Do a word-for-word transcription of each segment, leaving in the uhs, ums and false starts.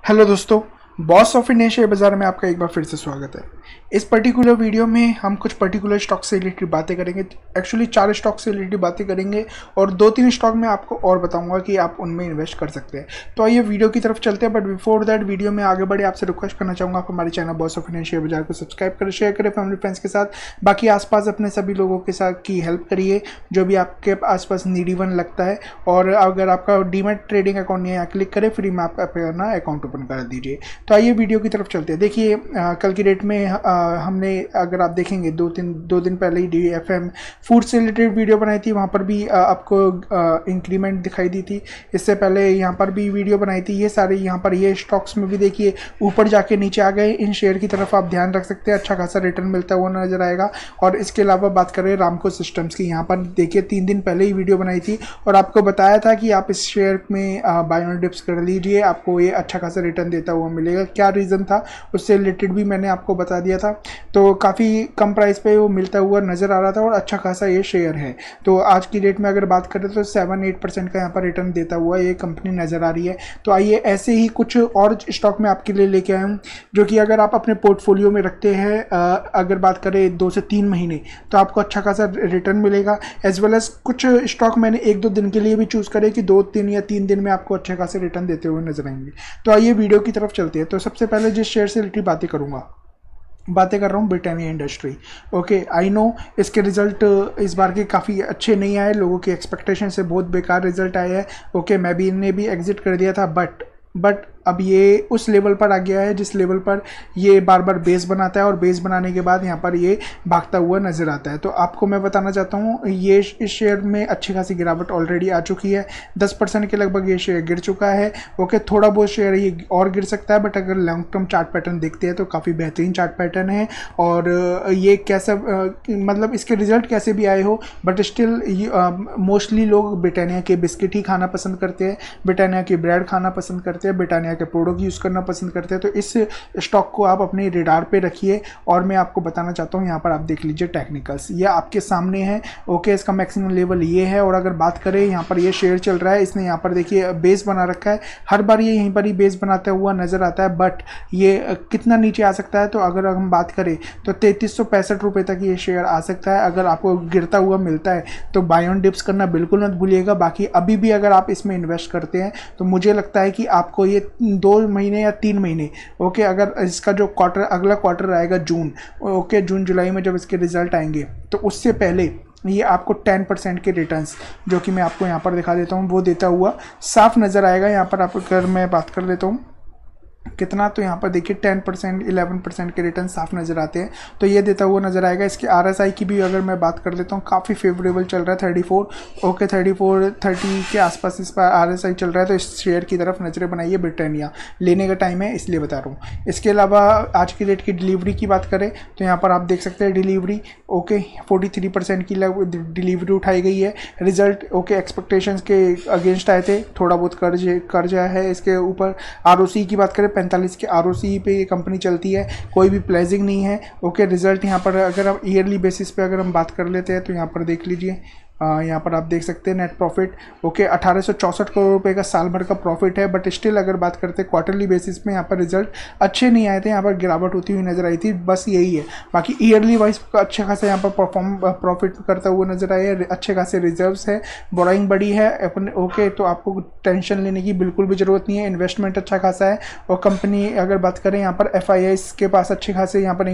Hello दोस्तों, boss of India Share बाजार में आपका एक बार फिर से स्वागत है। इस पर्टिकुलर वीडियो में हम कुछ पर्टिकुलर स्टॉक से रिलेटेड बातें करेंगे। एक्चुअली चार स्टॉक से रिलेटेड बातें करेंगे और दो तीन स्टॉक में आपको और बताऊंगा कि आप उनमें इन्वेस्ट कर सकते हैं। तो आइए वीडियो की तरफ चलते हैं। बट बिफोर दैट वीडियो में आगे बढ़े आपसे रिक्वेस्ट करना चाहूँगा, आप हमारे channel Boss of India Share Bazaar को सब्सक्राइब करें, शेयर करें फैमिली फ्रेंड्स के साथ, बाकी आसपास अपने सभी लोगों के साथ की हेल्प करिए जो भी आपके आसपास नीडी वन लगता है। और अगर आपका डीमैट ट्रेडिंग अकाउंट नहीं है, क्लिक करें, फ्री में आपका अपना अकाउंट ओपन कर दीजिए। तो आइए वीडियो की तरफ चलते हैं। देखिए कल की डेट में आ, हमने अगर आप देखेंगे दो तीन दो दिन पहले ही डी एफ एम फूड से रिलेटेड वीडियो बनाई थी, वहाँ पर भी आ, आपको इंक्रीमेंट दिखाई दी थी। इससे पहले यहाँ पर भी वीडियो बनाई थी। ये सारे यहाँ पर ये स्टॉक्स में भी देखिए ऊपर जाके नीचे आ गए। इन शेयर की तरफ आप ध्यान रख सकते हैं, अच्छा खासा रिटर्न मिलता हुआ नजर आएगा। और इसके अलावा बात करें रामको सिस्टम्स की, यहाँ पर देखिए तीन दिन पहले ही वीडियो बनाई थी और आपको बताया था कि आप इस शेयर में बाय ऑन डिप्स कर लीजिए, आपको ये अच्छा खासा रिटर्न देता हुआ मिलेगा। क्या रीज़न था उससे रिलेटेड भी मैंने आपको बता दिया था। तो काफ़ी कम प्राइस पे वो मिलता हुआ नज़र आ रहा था और अच्छा खासा ये शेयर है। तो आज की डेट में अगर बात करें तो सेवन एट परसेंट का यहाँ पर रिटर्न देता हुआ ये कंपनी नज़र आ रही है। तो आइए ऐसे ही कुछ और स्टॉक में आपके लिए लेके आया हूँ जो कि अगर आप अपने पोर्टफोलियो में रखते हैं, अगर बात करें दो से तीन महीने, तो आपको अच्छा खासा रिटर्न मिलेगा। एज वेल एज कुछ स्टॉक मैंने एक दो दिन के लिए भी चूज़ करे कि दो तीन या तीन दिन में आपको अच्छे खासे रिटर्न देते हुए नजर आएंगे। तो आइए वीडियो की तरफ चलते हैं। तो सबसे पहले जिस शेयर से रिलेटेड बातें करूँगा, बातें कर रहा हूँ Britannia industry. Okay, I know इसके रिजल्ट इस बार के काफ़ी अच्छे नहीं आए, लोगों की एक्सपेक्टेशन से बहुत बेकार रिजल्ट आए हैं। ओके, मैं भी इन्हें भी एग्जिट कर दिया था, बट बट अब ये उस लेवल पर आ गया है जिस लेवल पर ये बार बार बेस बनाता है और बेस बनाने के बाद यहाँ पर ये भागता हुआ नज़र आता है। तो आपको मैं बताना चाहता हूँ ये इस शेयर में अच्छी खासी गिरावट ऑलरेडी आ चुकी है, दस परसेंट के लगभग ये शेयर गिर चुका है। ओके, थोड़ा बहुत शेयर ये और गिर सकता है, बट अगर लॉन्ग टर्म चार्ट पैटर्न देखते हैं तो काफ़ी बेहतरीन चार्ट पैटर्न है। और ये कैसा मतलब इसके रिजल्ट कैसे भी आए हो, बट स्टिल मोस्टली लोग ब्रिटानिया के बिस्किट ही खाना पसंद करते हैं, ब्रिटानिया की ब्रेड खाना पसंद करते हैं, ब्रिटानिया के प्रोडक्ट यूज़ करना पसंद करते हैं। तो इस स्टॉक को आप अपने रेडार पे रखिए। और मैं आपको बताना चाहता हूँ, यहाँ पर आप देख लीजिए टेक्निकल्स, ये आपके सामने है। ओके, इसका मैक्सिमम लेवल ये है। और अगर बात करें यहाँ पर ये शेयर चल रहा है, इसने यहाँ पर देखिए बेस बना रखा है, हर बार ये यहीं पर ही बेस बनाता हुआ नजर आता है। बट ये कितना नीचे आ सकता है, तो अगर हम बात करें तो तैंतीस सौ पैंसठ रुपये तक ये शेयर आ सकता है। अगर आपको गिरता हुआ मिलता है तो बाय ऑन डिप्स करना बिल्कुल मत भूलिएगा। बाकी अभी भी अगर आप इसमें इन्वेस्ट करते हैं तो मुझे लगता है कि आपको ये दो महीने या तीन महीने, ओके, अगर इसका जो क्वार्टर अगला क्वार्टर आएगा जून, ओके, जून जुलाई में जब इसके रिजल्ट आएंगे, तो उससे पहले ये आपको टेन परसेंट के रिटर्न्स, जो कि मैं आपको यहाँ पर दिखा देता हूँ, वो देता हुआ साफ नज़र आएगा। यहाँ पर आप अगर मैं बात कर लेता हूँ कितना, तो यहाँ पर देखिए टेन परसेंट इलेवन परसेंट के रिटर्न साफ नज़र आते हैं। तो ये देता हुआ नज़र आएगा। इसके आर एस आई की भी अगर मैं बात कर लेता हूँ, काफ़ी फेवरेबल चल रहा है, thirty four, okay, thirty four thirty के आसपास इस पर आर एस आई चल रहा है। तो इस शेयर की तरफ नज़रें बनाइए, ब्रिटानिया लेने का टाइम है इसलिए बता रहा हूँ। इसके अलावा आज की डेट की डिलीवरी की बात करें तो यहाँ पर आप देख सकते हैं delivery, okay, forty three percent की डिलीवरी उठाई गई है। रिजल्ट ओके एक्सपेक्टेशंस के अगेंस्ट आए थे, थोड़ा बहुत कर्ज कर्ज है इसके ऊपर। आर ओ सी की बात करें पैंतालीस के आर ओ सी पे ये कंपनी चलती है, कोई भी प्लेजिंग नहीं है। ओके, रिजल्ट यहाँ पर अगर हम ईयरली बेसिस पे अगर हम बात कर लेते हैं तो यहाँ पर देख लीजिए, यहाँ पर आप देख सकते हैं नेट प्रॉफिट, ओके, अठारह सौ चौंसठ करोड़ रुपए का साल भर का प्रॉफिट है। बट स्टिल अगर बात करते हैं क्वार्टरली बेसिस में यहाँ पर रिजल्ट अच्छे नहीं आए थे, यहाँ पर गिरावट होती हुई नजर आई थी, बस यही है। बाकी ईयरली वाइज अच्छे खासा यहाँ पर परफॉर्म प्रॉफिट करता हुआ नजर आया है, अच्छे खासे रिजर्व्स है, बोराइंग बड़ी है अपने। ओके, तो आपको टेंशन लेने की बिल्कुल भी जरूरत नहीं है, इन्वेस्टमेंट अच्छा खासा है। और कंपनी अगर बात करें यहाँ पर एफ आई एस के पास अच्छे खासे यहाँ पर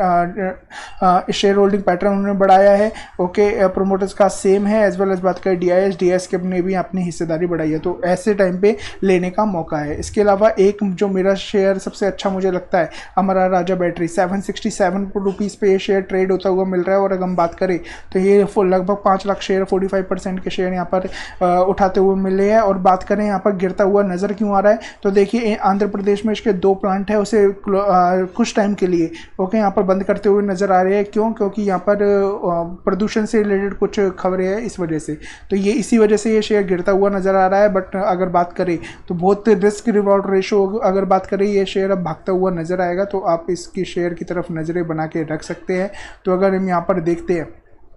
इंक्रीमेंट शेयर होल्डिंग पैटर्न उन्होंने बढ़ाया है। ओके, प्रोमोटर्स का सेम है। एज वेल एज बात करें D I S D S के ने भी अपनी हिस्सेदारी बढ़ाई है, तो ऐसे टाइम पे लेने का मौका है। इसके अलावा एक जो मेरा शेयर सबसे अच्छा मुझे लगता है, Amara Raja battery, seven sixty seven rupees पे ये शेयर ट्रेड होता हुआ मिल रहा है। और अगर हम बात करें तो ये लगभग पाँच lakh share, forty five percent के शेयर यहाँ पर आ, उठाते हुए मिले हैं। और बात करें यहाँ पर गिरता हुआ नज़र क्यों आ रहा है, तो देखिए आंध्र प्रदेश में इसके दो प्लांट है, उसे आ, कुछ टाइम के लिए ओके यहाँ पर बंद करते हुए नज़र आ रहे हैं। क्यों? क्योंकि यहाँ पर प्रदूषण से रिलेटेड कुछ खबरें है इस वजह से, तो ये इसी वजह से ये शेयर गिरता हुआ नजर आ रहा है। बट अगर बात करें तो बहुत रिस्क रिवॉर्ड रेशो, अगर बात करें ये शेयर अब भागता हुआ नजर आएगा, तो आप इसकी शेयर की तरफ नजरें बना के रख सकते हैं। तो अगर हम यहाँ पर देखते हैं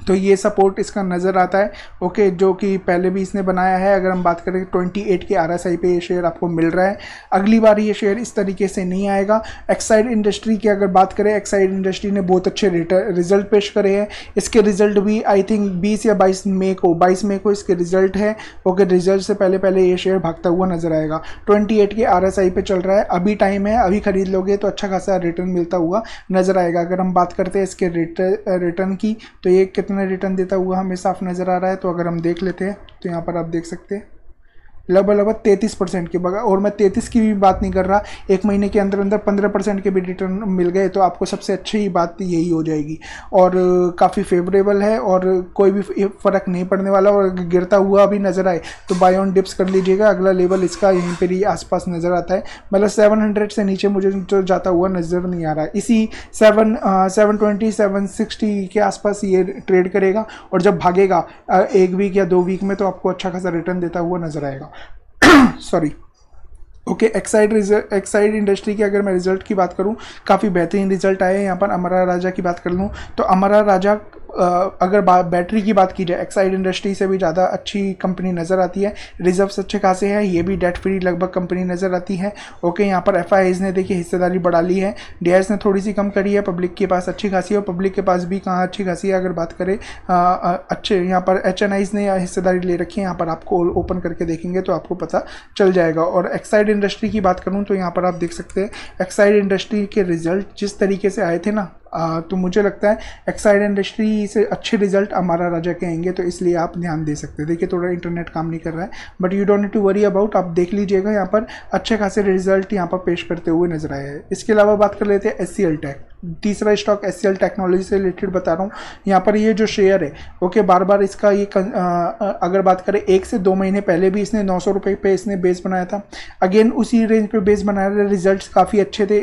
तो ये सपोर्ट इसका नज़र आता है। ओके, जो कि पहले भी इसने बनाया है। अगर हम बात करें अट्ठाईस के आरएसआई पे ये शेयर आपको मिल रहा है। अगली बार ये शेयर इस तरीके से नहीं आएगा। एक्साइड इंडस्ट्री की अगर बात करें, एक्साइड इंडस्ट्री ने बहुत अच्छे रिजल्ट पेश करे हैं। इसके रिजल्ट भी आई थिंक बीस या बाईस मई को बाईस मई को इसके रिजल्ट है। ओके, रिजल्ट से पहले पहले ये शेयर भागता हुआ नजर आएगा। अट्ठाईस के आरएसआई पे चल रहा है, अभी टाइम है, अभी खरीद लोगे तो अच्छा खासा रिटर्न मिलता हुआ नजर आएगा। अगर हम बात करते हैं इसके रिटर्न की, तो ये कितना रिटर्न देता हुआ हमें साफ नज़र आ रहा है। तो अगर हम देख लेते हैं तो यहाँ पर आप देख सकते हैं लगभग लगभग तैंतीस परसेंट के बगा और मैं तैंतीस की भी बात नहीं कर रहा, एक महीने के अंदर अंदर पंद्रह परसेंट के भी रिटर्न मिल गए तो आपको सबसे अच्छी बात यही हो जाएगी। और काफ़ी फेवरेबल है और कोई भी फ़र्क नहीं पड़ने वाला। और गिरता हुआ भी नज़र आए तो बाय ऑन डिप्स कर लीजिएगा। अगला लेवल इसका यहीं पर ही आसपास नज़र आता है, मतलब सेवन हंड्रेड से नीचे मुझे तो जाता हुआ नज़र नहीं आ रहा है। इसी seven seven twenty seven sixty के आसपास ये ट्रेड करेगा और जब भागेगा एक वीक या दो वीक में तो आपको अच्छा खासा रिटर्न देता हुआ नज़र आएगा। Sorry. Okay, Exide result Exide industry की अगर मैं रिजल्ट की बात करूं, काफ़ी बेहतरीन रिजल्ट आए। यहाँ पर अमरा राजा की बात कर लूँ तो अमरा राजा अगर बैटरी की बात की जाए, एक्साइड इंडस्ट्री से भी ज़्यादा अच्छी कंपनी नज़र आती है। रिजर्व्स अच्छे खासे हैं, ये भी डेट फ्री लगभग कंपनी नज़र आती है। ओके, यहाँ पर एफ आई आईज ने देखिए हिस्सेदारी बढ़ा ली है, डी आई एस ने थोड़ी सी कम करी है। पब्लिक के पास अच्छी खासी है और पब्लिक के पास भी कहाँ अच्छी खासी है अगर बात करें आ, आ, अच्छे यहाँ पर एच एन आईज ने हिस्सेदारी ले रखी है। यहाँ पर आपको ओपन करके देखेंगे तो आपको पता चल जाएगा। और एक्साइड इंडस्ट्री की बात करूँ तो यहाँ पर आप देख सकते हैं एक्साइड इंडस्ट्री के रिजल्ट जिस तरीके से आए थे ना, आ, तो मुझे लगता है एक्साइड इंडस्ट्री से अच्छे रिजल्ट अमरा राजा के आएंगे, तो इसलिए आप ध्यान दे सकते हैं। देखिए थोड़ा इंटरनेट काम नहीं कर रहा है, but you don't need to worry about, आप देख लीजिएगा। यहाँ पर अच्छे खासे रिजल्ट यहाँ पर पेश करते हुए नजर आए हैं। इसके अलावा बात कर लेते हैं एस सी एल टेक, तीसरा stock S C L technology से रिलेटेड बता रहा हूँ। यहाँ पर ये जो शेयर है, ओके, बार बार इसका ये आ, अगर बात करें एक से दो महीने पहले भी इसने नौ सौ रुपये पे इसने बेस बनाया था, अगेन उसी रेंज पे बेस बनाया था। रिजल्ट काफ़ी अच्छे थे,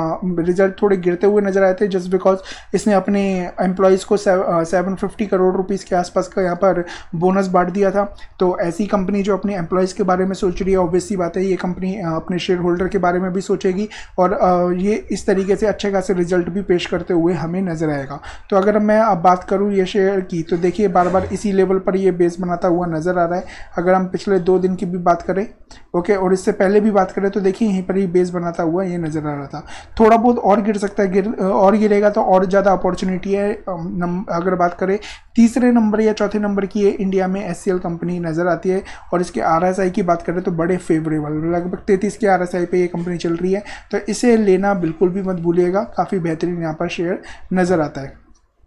रिजल्ट थोड़े गिरते हुए नजर आए थे जस्ट बिकॉज इसने अपने एम्प्लॉयज़ को सेवन फिफ्टी करोड़ रुपीज़ के आसपास का यहाँ पर बोनस बांट दिया था। तो ऐसी कंपनी जो अपने एम्प्लॉयज़ के बारे में सोच रही है, ऑब्वियसली बात है ये कंपनी अपने शेयर होल्डर के बारे में भी सोचेगी और ये इस तरीके से अच्छे खासे रिजल्ट भी पेश करते हुए हमें नजर आएगा। तो अगर मैं अब बात करूं ये शेयर की, तो देखिए बार बार इसी लेवल पर ये बेस बनाता हुआ नजर आ रहा है। अगर हम पिछले दो दिन की भी बात करें, ओके, और इससे पहले भी बात करें तो देखिए यहीं पर ही बेस बनाता हुआ ये नजर आ रहा था। थोड़ा बहुत और गिर सकता है, गिर और गिरेगा तो और ज़्यादा अपॉर्चुनिटी है। अगर बात करें तीसरे नंबर या चौथे नंबर की ये इंडिया में एस सी एल कंपनी नजर आती है और इसके आर एस आई की बात करें तो बड़े फेवरेबल, लगभग तैंतीस के आर एस आई पे ये कंपनी चल रही है। तो इसे लेना बिल्कुल भी मत भूलिएगा, काफ़ी बेहतरीन यहाँ पर शेयर नज़र आता है।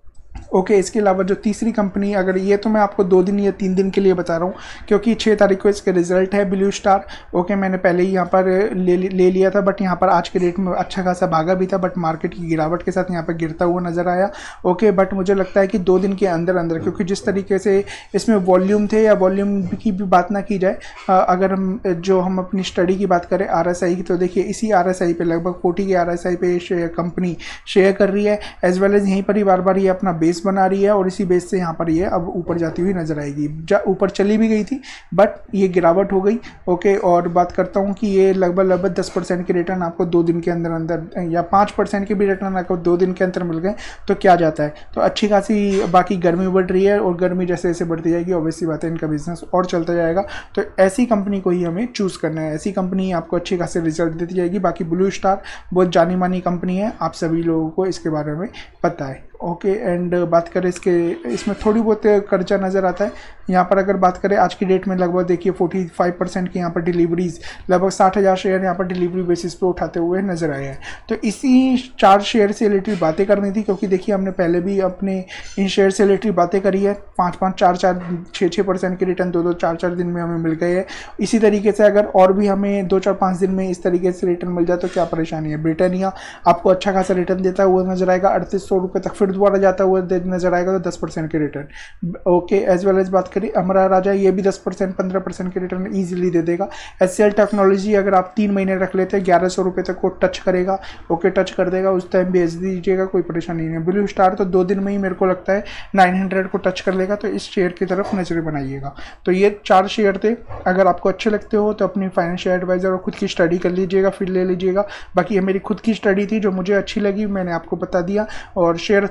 ओके, इसके अलावा जो तीसरी कंपनी, अगर ये तो मैं आपको दो दिन या तीन दिन के लिए बता रहा हूँ क्योंकि छः तारीख को इसके रिजल्ट है, ब्लू स्टार। ओके, मैंने पहले ही यहाँ पर ले ले लिया था, बट यहाँ पर आज के रेट में अच्छा खासा भागा भी था, बट मार्केट की गिरावट के साथ यहाँ पर गिरता हुआ नज़र आया। ओके, बट मुझे लगता है कि दो दिन के अंदर अंदर, क्योंकि जिस तरीके से इसमें वॉल्यूम थे, या वॉल्यूम की भी बात ना की जाए, अगर हम जो हम अपनी स्टडी की बात करें आर एस आई की, तो देखिए इसी आर एस आई पे लगभग फोर्टी के आर एस आई पे कंपनी शेयर कर रही है, एज वेल एज यहीं पर ही बार बार ये अपना बेस बना रही है और इसी बेस से यहाँ पर ये अब ऊपर जाती हुई नजर आएगी। ऊपर चली भी गई थी बट ये गिरावट हो गई। ओके, और बात करता हूँ कि ये लगभग लगभग दस परसेंट के रिटर्न आपको दो दिन के अंदर अंदर या पाँच परसेंट के भी रिटर्न आपको दो दिन के अंदर मिल गए तो क्या जाता है। तो अच्छी खासी, बाकी गर्मी बढ़ रही है और गर्मी जैसे जैसे बढ़ती जाएगी ऑब्वियसली बात है इनका बिजनेस और चलता जाएगा। तो ऐसी कंपनी को ही हमें चूज़ करना है, ऐसी कंपनी आपको अच्छी खासी रिजल्ट देती जाएगी। बाकी ब्लू स्टार बहुत जानी मानी कंपनी है, आप सभी लोगों को इसके बारे में पता है। ओके, एंड बात करें इसके, इसमें थोड़ी बहुत कर्जा नज़र आता है। यहाँ पर अगर बात करें आज की डेट में लगभग देखिए पैंतालीस परसेंट की यहाँ पर डिलीवरीज, लगभग साठ हज़ार शेयर यहाँ पर डिलीवरी बेसिस पे उठाते हुए नजर आए हैं। तो इसी चार शेयर से रिलेटेड बातें करनी थी क्योंकि देखिए हमने पहले भी अपने इन शेयर से रिलेटेड बातें करी है। पाँच पाँच चार चार छः छः परसेंट के रिटर्न दो दो चार चार दिन में हमें मिल गए हैं। इसी तरीके से अगर और भी हमें दो चार पाँच दिन में इस तरीके से रिटर्न मिल जाए तो क्या परेशानी है। ब्रिटानिया आपको अच्छा खासा रिटर्न देता हुआ नजर आएगा, अड़तीस सौ रुपये तक फिर दोबारा जाता हुआ नजर आएगा, तो दस परसेंट के return. Okay, as well as बात करें अमरा राजा, ये भी दस परसेंट पंद्रह परसेंट के रिटर्न इजीली दे देगा। एस सी एल टेक्नोलॉजी अगर आप तीन महीने रख लेते हैं ग्यारह सौ रुपये तक को टच करेगा। ओके, टच कर देगा, उस टाइम बेच दीजिएगा, कोई परेशानी नहीं है। ब्लू स्टार तो दो दिन में ही मेरे को लगता है नाइन हंड्रेड को टच कर लेगा, तो इस शेयर की तरफ नजर बनाइएगा। तो ये चार शेयर थे, अगर आपको अच्छे लगते हो तो अपनी फाइनेंशियल एडवाइजर और खुद की स्टडी कर लीजिएगा, फिर ले लीजिएगा। बाकी ये मेरी खुद की स्टडी थी जो मुझे अच्छी लगी, मैंने आपको बता दिया, और शेयर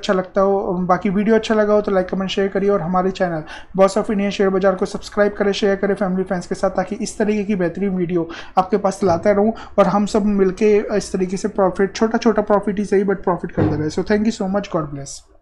अच्छा लगता हो। बाकी वीडियो अच्छा लगा हो तो लाइक कमेंट शेयर करिए और हमारे channel Boss of Indian Share Bazaar को सब्सक्राइब करें, शेयर करें फैमिली फ्रेंड्स के साथ, ताकि इस तरीके की बेहतरीन वीडियो आपके पास लाता रहूँ और हम सब मिलके इस तरीके से प्रॉफिट, छोटा छोटा प्रॉफिट ही सही बट प्रॉफिट करते रहे। So thank you so much, God bless.